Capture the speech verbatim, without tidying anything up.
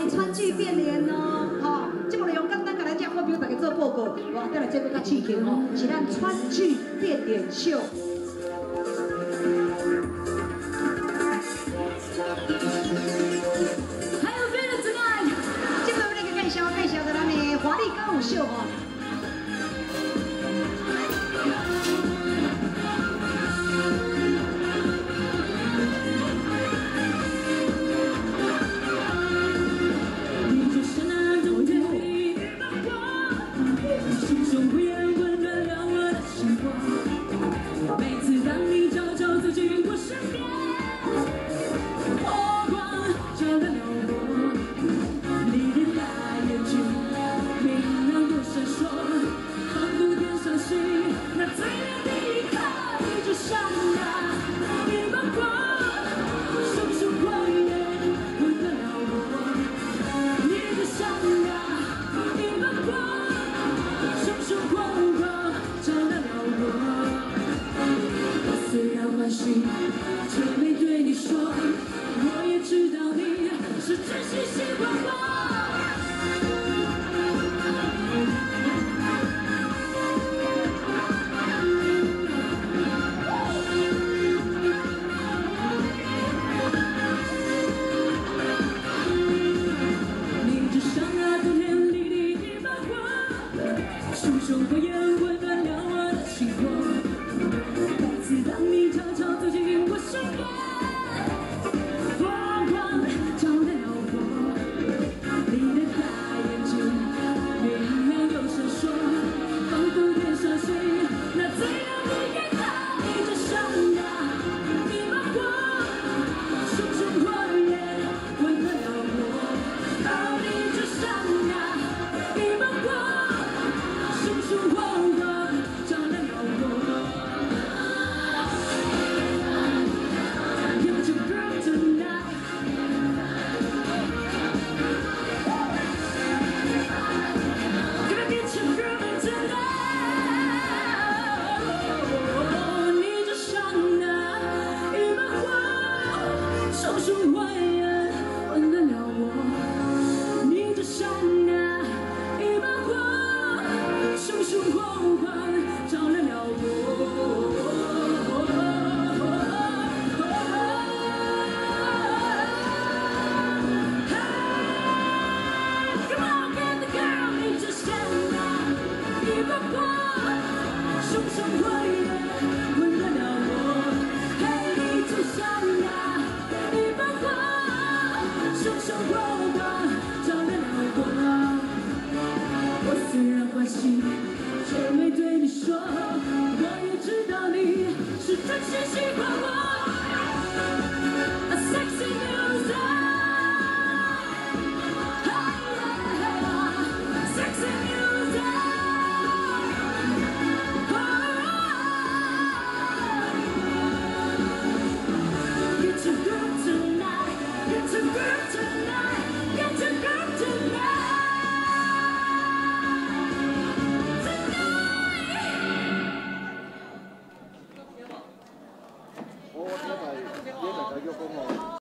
来川剧变脸哦，吼，这么用简单甲咱只发表大家做报告，哇，等下这个较刺激哦，是咱川剧变脸秀。 华丽歌舞秀哦。你就是那种甜蜜的我，心中灰暗温暖了我的生活。每次当你悄悄走进我身边，火光照亮了我，你的大眼睛。 闪烁，仿佛点上心，那最亮的一刻，你就像那一把光，熊熊火焰温暖了我。你就像那一把光，熊熊火光照亮了我。我虽然欢喜，却没对你说。